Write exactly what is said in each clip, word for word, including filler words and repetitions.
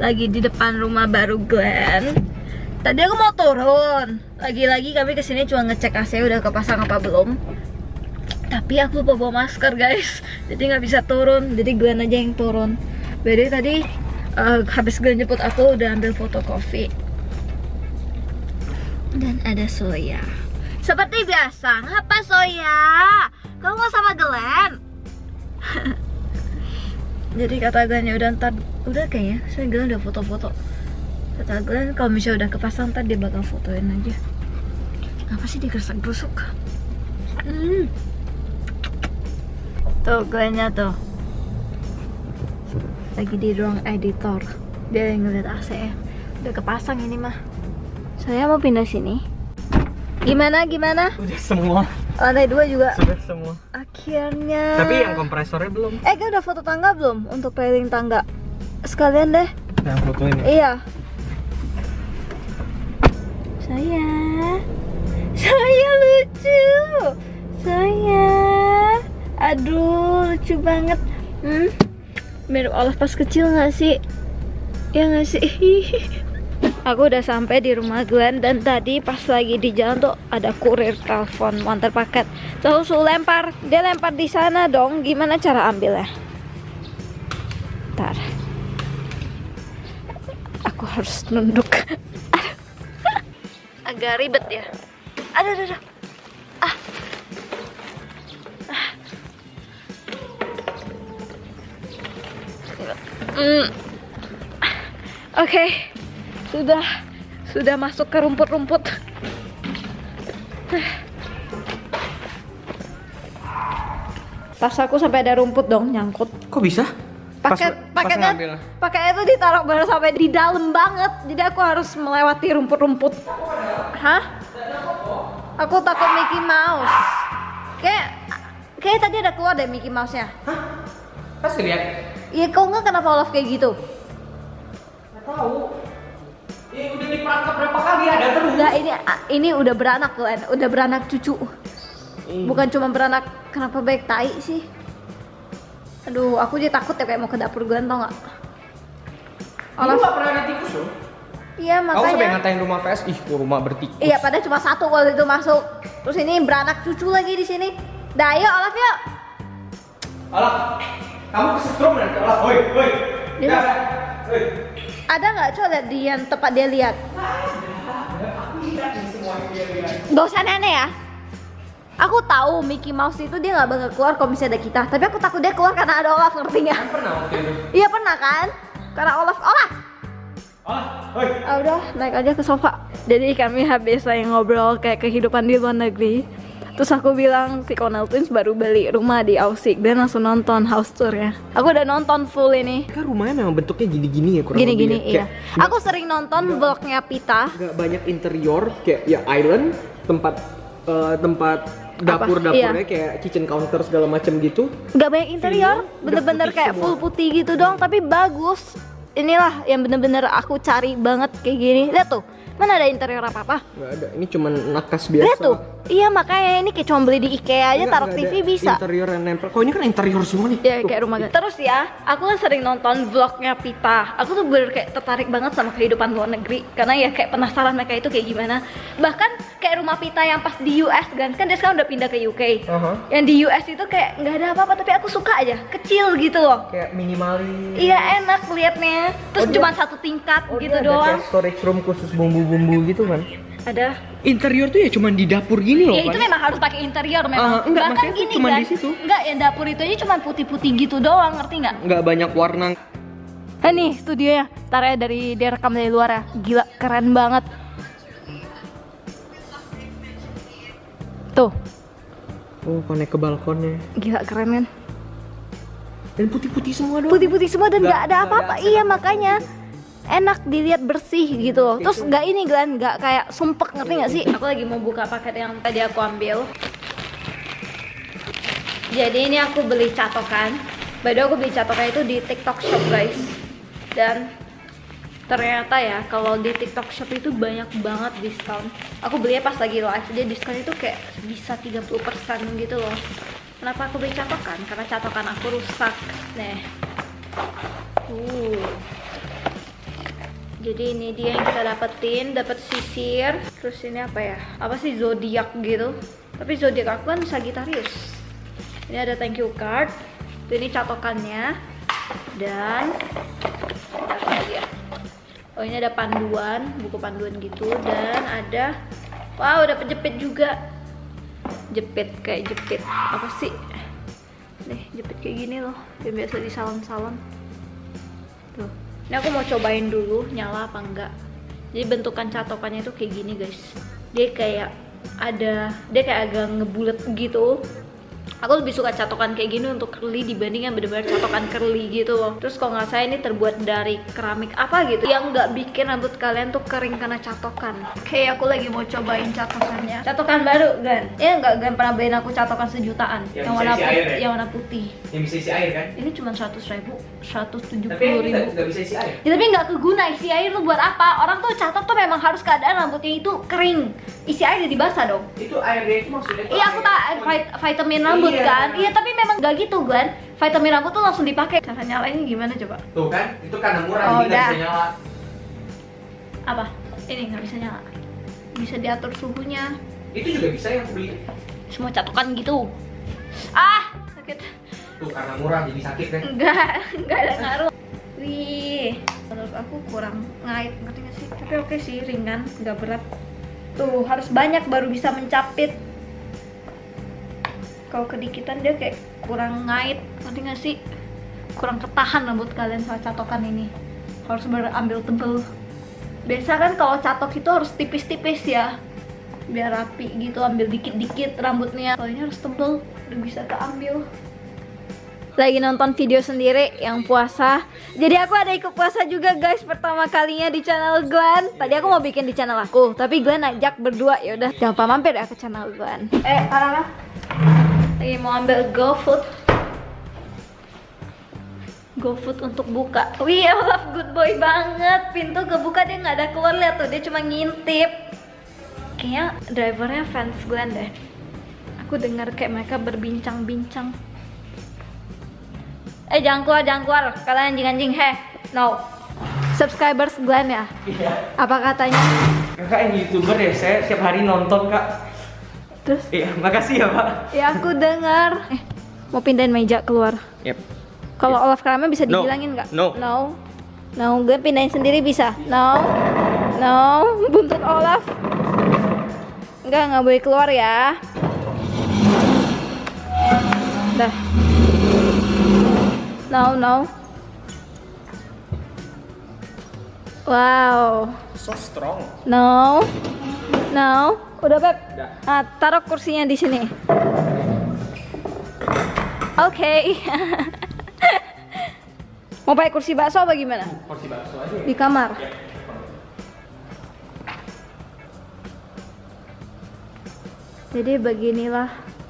lagi di depan rumah baru Glenn. Tadi aku mau turun. Lagi-lagi kami kesini cuma ngecek A C udah kepasang apa belum. Tapi aku lupa bawa masker guys, jadi nggak bisa turun. Jadi Glenn aja yang turun. Jadi tadi uh, habis Glenn jemput aku udah ambil foto kopi. Dan ada Soya. Seperti biasa, ngapa Soya? Kamu mau sama Glenn? Jadi kata Glenn ya udah ntar, udah kayaknya. Saya Glenn udah foto-foto. Kata Glenn kalau misalnya udah kepasang ntar dia bakal fotoin aja. Apa sih digersak-gerusuk? Hmm. Tuh Glennnya tuh lagi di ruang editor. Dia yang ngeliat A C ya. Udah kepasang ini mah. Saya mau pindah sini. Gimana gimana? Udah semua. Lantai dua juga. Sudah semua. Akhirnya. Tapi yang kompresornya belum. Eh, kan udah foto tangga belum? Untuk railing tangga. Sekalian deh. Yang foto ini. Iya. Saya. Saya lucu. Saya. Aduh, lucu banget. Hmm. Mirip Olaf pas kecil nggak sih? Ya nggak sih? Aku udah sampai di rumah Glenn dan tadi pas lagi di jalan tuh ada kurir telepon mau antar paket. Terus lu lempar, dia lempar di sana dong. Gimana cara ambilnya? Ntar. Aku harus nunduk. Agak ribet ya. Aduh, aduh, aduh. Ah. Ah. Mm. Oke. Okay. Sudah, sudah masuk ke rumput-rumput. Tas aku sampai ada rumput dong nyangkut. Kok bisa? Paket, paketnya, paketnya itu ditaruh baru sampai di dalam banget. Jadi aku harus melewati rumput-rumput. Hah? Aku takut Mickey Mouse. Kayak, kayak tadi ada keluar deh Mickey Mouse-nya. Hah? Kasih lihat. Iya, kok nggak kenapa Olaf kayak gitu? Nggak tahu. Eh, udah diperangkap berapa kali ada terus. Enggak, ini ini udah beranak loh, udah beranak cucu. Hmm. Bukan cuma beranak, kenapa baik tai sih? Aduh, aku jadi takut ya kayak mau ke dapur Glenn, tau nggak? Olaf nggak pernah ada tikus loh. Iya makanya. Aku sampai ngatain rumah V S, ih rumah bertikus. Iya, padahal cuma satu waktu itu masuk. Terus ini beranak cucu lagi di sini. Dah, yuk Olaf yuk. Olaf, kamu kesetrum nanti Olaf. Woi, woi. Dia- Woi. Ada nggak coba lihat di yang tempat dia lihat? Aku lihat nih semua yang dia lihat. Gak usah aneh ya. Aku tahu Mickey Mouse itu dia nggak bakal keluar kalau misalnya ada kita. Tapi aku takut dia keluar karena ada Olaf, ngerti nggak? Kan pernah waktu itu. Iya pernah kan? Karena Olaf, Olaf. Olaf, woi. Ah, udah naik aja ke sofa. Jadi kami habis lagi ngobrol kayak kehidupan di luar negeri. Terus aku bilang si Connell Twins baru beli rumah di Aussie dan langsung nonton house tour-nya. Aku udah nonton full ini. Kan rumahnya memang bentuknya gini-gini ya kurang Gini-gini lebih ya. iya. Kayak Aku sering nonton vlognya Pita. nggak banyak interior kayak ya island tempat eh, tempat dapur-dapurnya Iya. kayak kitchen counter segala macam gitu. Gak banyak interior, Filmnya bener-bener udah kayak putih full semua. putih gitu dong, tapi bagus. Inilah yang bener-bener aku cari banget kayak gini. Lihat tuh, mana ada interior apa-apa? Nggak ada, ini cuma nakas Lihat biasa. tuh, iya makanya ini kayak cuma beli di IKEA aja, Nggak- taruh nggak T V ada bisa. Interior yang nempel. Kok ini kan interior semua nih. Ya Tuh. kayak rumah. Terus ya, aku kan sering nonton vlognya Pita. Aku tuh bener kayak tertarik banget sama kehidupan luar negeri karena ya kayak penasaran mereka itu kayak gimana. Bahkan kayak rumah Pita yang pas di U S kan, kan dia sekarang udah pindah ke U K. Aha. Yang di U S itu kayak nggak ada apa-apa tapi aku suka aja, kecil gitu loh. Kayak minimalis. Iya enak liatnya. Terus Oh, cuma dia- satu tingkat Oh, gitu dia ada doang. kayak storage room khusus bumbu-bumbu gitu kan. Ada. Interior tuh ya cuma di dapur gini loh Ya itu kan. memang harus pakai interior Ah, memang. enggak, Bahkan maksudnya tuh gini cuma kan. di situ. Enggak, yang dapur itu aja cuma putih-putih gitu doang, ngerti nggak? Nggak banyak warna. Eh nih studionya, ntar ya dari dia rekam dari luar ya. Gila, keren banget. Tuh, Oh, connect ke balkonnya. gila keren kan? Dan putih-putih semua doang. Putih-putih semua dan Nggak- nggak ada nggak apa-apa. ada Iya aksen makanya enak dilihat bersih gitu loh. Terus nggak ini Glenn, nggak kayak sumpek, ngerti nggak sih? Aku lagi mau buka paket yang tadi aku ambil. Jadi ini aku beli catokan. By the way, aku beli catokan itu di TikTok Shop guys. Dan ternyata ya kalau di TikTok Shop itu banyak banget diskon. Aku belinya pas lagi live, jadi diskon itu kayak bisa tiga puluh persen gitu loh. Kenapa aku beli catokan? Karena catokan aku rusak. Nih. Uh. Jadi ini dia yang kita dapetin, dapat sisir. Terus ini apa ya? Apa sih, zodiak gitu? Tapi zodiak aku kan Sagittarius. Ini ada thank you card. Ini catokannya. Dan apa lagi ya? Oh, ini ada panduan, buku panduan gitu. Dan ada, wow, ada penjepit juga. Jepit kayak jepit apa sih? Nih, jepit kayak gini loh, yang biasa di salon-salon. Tuh. Ini aku mau cobain dulu nyala apa enggak. Jadi bentukan catokannya itu kayak gini guys. Dia kayak ada, dia kayak agak ngebulet gitu. Aku lebih suka catokan kayak gini untuk curly dibanding yang bener-bener catokan curly gitu loh. Terus kalau nggak salah ini terbuat dari keramik apa gitu yang nggak bikin rambut kalian tuh kering karena catokan. Oke, aku lagi mau cobain catokannya. Catokan baru Gan. Ya nggak, Gan pernah beliin aku catokan sejutaan yang, yang warna putih, ya? Yang warna putih. Yang bisa isi air kan? Ini cuma seratus ribu, seratus tujuh puluh ribu. Tapi nggak bisa isi air. Ya, tapi nggak keguna isi air tuh buat apa? Orang tuh catok tuh memang harus keadaan rambutnya itu kering. Isi air jadi basah dong. Itu air itu maksudnya. Iya, aku tak vitamin rambut. Iya kan? Iya, tapi memang gak gitu kan. Vitamin rambut tuh langsung dipakai. Cara nyalainnya gimana coba? Tuh kan, itu karena murah oh, jadi gak bisa nyala. Apa? Ini gak bisa nyala. Bisa diatur suhunya. Itu juga bisa yang beli. Semua catokan gitu. Ah, sakit. Tuh karena murah jadi sakit kan? Enggak, enggak ada ngaruh. Wih, menurut aku kurang ngait, ngerti gak sih? Tapi oke sih, ringan, gak berat. Tuh, harus banyak baru bisa mencapit. Kalau kedikitan dia kayak kurang ngait, ngerti gak sih? Kurang ketahan rambut kalian sama catokan ini. Harus berambil tebel. Biasa kan kalau catok itu harus tipis-tipis ya, biar rapi gitu, ambil dikit-dikit rambutnya. Kalau ini harus tebel, udah bisa keambil. Lagi nonton video sendiri yang puasa. Jadi aku ada ikut puasa juga guys, pertama kalinya di channel Glenn. Tadi aku mau bikin di channel aku, tapi Glenn ajak berdua. Ya udah, jangan lupa mampir ya ke channel Glenn. Eh, Arara. Lagi mau ambil GoFood. GoFood untuk buka. Wih, Olaf good boy banget. Pintu kebuka, dia nggak ada keluar, lihat tuh, dia cuma ngintip. Kayaknya drivernya fans Glenn deh. Aku dengar kayak mereka berbincang-bincang. Eh, jangan keluar, jangan keluar. Kalian anjing-anjing, heh. No. Subscribers Glenn ya? Iya. Apa katanya? Kakak yang YouTuber ya, saya setiap hari nonton kak. Terus? Iya, makasih ya pak. Ya aku dengar. Eh, mau pindahin meja keluar. Yep. Kalau Olaf Krama bisa dibilangin nggak? No. No. No. No, gue pindahin sendiri bisa. No. No. Buntut Olaf. Enggak, nggak boleh keluar ya. Dah. No, no. Wow. So strong. No. No. Udah, Beb. Nah, taruh kursinya di sini. Oke. Okay. Mau pakai kursi bakso apa gimana? Kursi bakso aja. Di kamar. Ya. Jadi beginilah.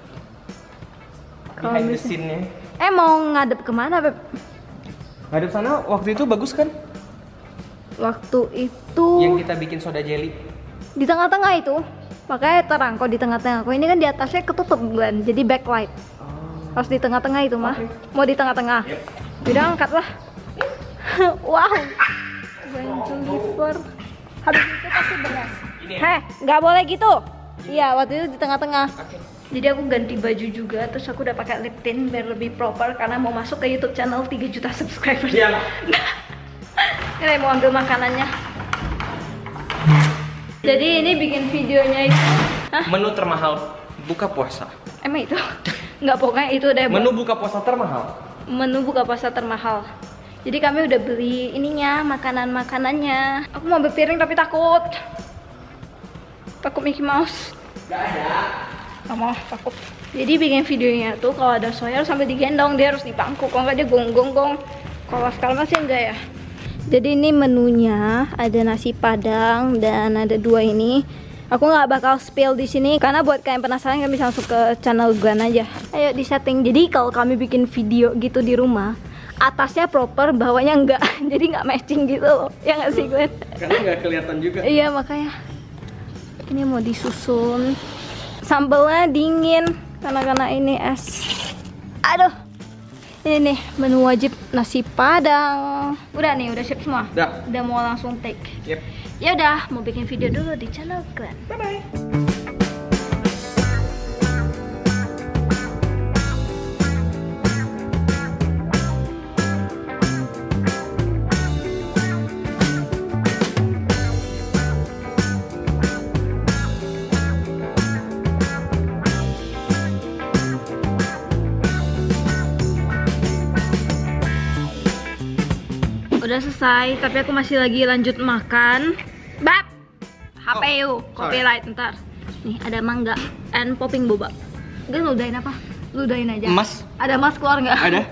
Behind the scene-nya. Eh, mau ngadep kemana, Beb? Ngadep sana waktu itu bagus kan? Waktu itu yang kita bikin soda jelly. Di tengah-tengah itu. Makanya terang kok di tengah-tengah. Kok ini kan di atasnya ketutup Glenn, jadi backlight. Oh. Harus di tengah-tengah itu mah. Okay. Mau di tengah-tengah. Yep. Udah angkat lah. Wow. Jennifer. Habis itu pasti beras. Heh, nggak boleh gitu. Iya, waktu itu di tengah-tengah. Okay. Jadi aku ganti baju juga, terus aku udah pakai lip tint biar lebih proper karena mau masuk ke YouTube channel tiga juta subscriber. Iya. Ini mau ambil makanannya. Jadi ini bikin videonya itu. Hah? Menu termahal buka puasa. Emang itu? Nggak, pokoknya itu deh. Menu buka puasa termahal. Menu buka puasa termahal. Jadi kami udah beli ininya, makanan-makanannya. Aku mau ambil piring tapi takut. Takut Mickey Mouse. Gak ada. Gak mau, takut. Jadi bikin videonya tuh kalau ada soya sampai digendong, dia harus di bangku. Kalau nggak dia gong-gong-gong. Kalau sekarang masih enggak ya. Jadi ini menunya, ada nasi padang dan ada dua ini. Aku nggak bakal spill di sini karena buat kalian penasaran kalian bisa masuk ke channel Glenn aja. Ayo di setting. Jadi kalau kami bikin video gitu di rumah, atasnya proper, bawahnya enggak. Jadi nggak matching gitu loh. Ya nggak sih Glenn? Karena nggak kelihatan juga. Iya makanya. Ini mau disusun. Sambelnya dingin karena karena ini es. Aduh. Ini nih menu wajib nasi padang. Udah nih, udah siap semua. Udah. Udah mau langsung take. Yep. Ya udah, mau bikin video dulu di channel Glenn. Bye bye. Udah selesai, tapi aku masih lagi lanjut makan. Bab, H P U, Oh, copyright ntar. Nih ada mangga and popping boba. Gak ludahin apa? Ludahin aja. Emas. Ada emas keluar nggak? Ada.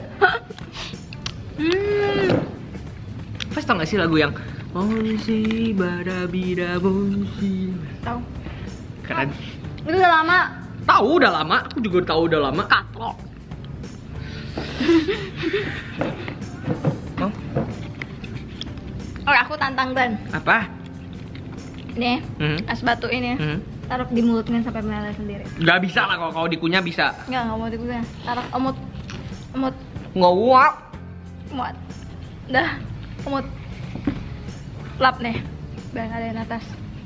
hmm. Pas tau gak sih lagu yang Monsi Badabida Monsi? Tahu. Keren. Itu udah lama. Tahu udah lama, aku juga tahu udah lama. Katrok. Mau? Oke, aku tantang Glenn. Apa? Nih, Hmm. es batu ini. Hmm. Taruh di mulutnya sampai meleleh sendiri. Gak bisa lah kalau kalau dikunyah bisa. Enggak, enggak mau dikunyah. Taruh omot. Omot. Ngawak. Omot. Dah, omot. Lap nih. Biar nggak ada yang atas.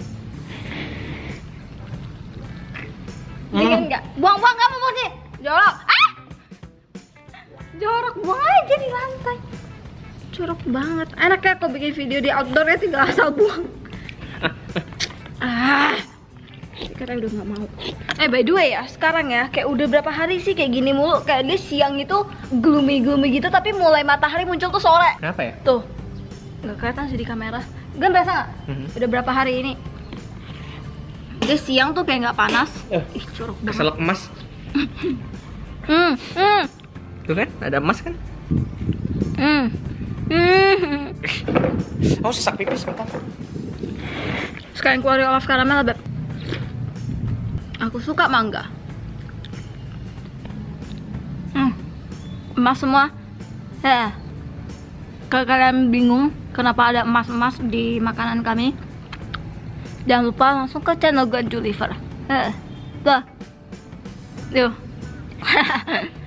Dingin Hmm. nggak? Buang-buang kamu sih. Jorok. Ah! Jorok, buang aja di lantai. Jorok banget. Enaknya aku bikin video di outdoor ya tinggal asal buang. Ah. Sekarang udah nggak mau. Eh by the way ya, sekarang ya kayak udah berapa hari sih kayak gini mulu. Kayak dia siang itu gloomy-gloomy gitu, tapi mulai matahari muncul tuh sore. Kenapa ya? Tuh, nggak kelihatan sih di kamera. Gan berasa nggak? Mhm. Udah berapa hari ini? Dia siang tuh kayak nggak panas. Eh, Ih, jorok banget. keselak emas. Hmm, hmm, Tuh kan, ada emas kan? hmm, hmm. Oh, sesak pipis bentar. Sekarang keluarin Olaf karamel, Beb. Aku suka mangga. Hmm, emas semua. Ya. Kalau kalian bingung kenapa ada emas-emas di makanan kami, jangan lupa langsung ke channel Glenn Juliver. Eh, tuh. Tuh.